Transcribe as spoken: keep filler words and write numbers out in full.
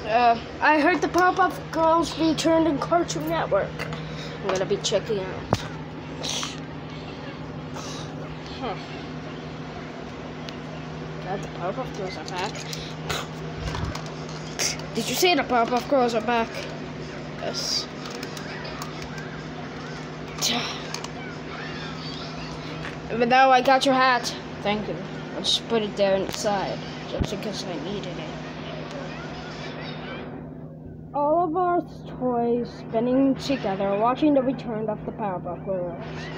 Uh, I heard the Powerpuff Girls returned in Cartoon Network. I'm gonna be checking out. Huh. God, the Powerpuff Girls are back. Did you say the Powerpuff Girls are back? Yes. But now I got your hat. Thank you. I'll just put it there inside, just because I needed it. All of our toys spinning together, watching the return of the Powerpuff Girls.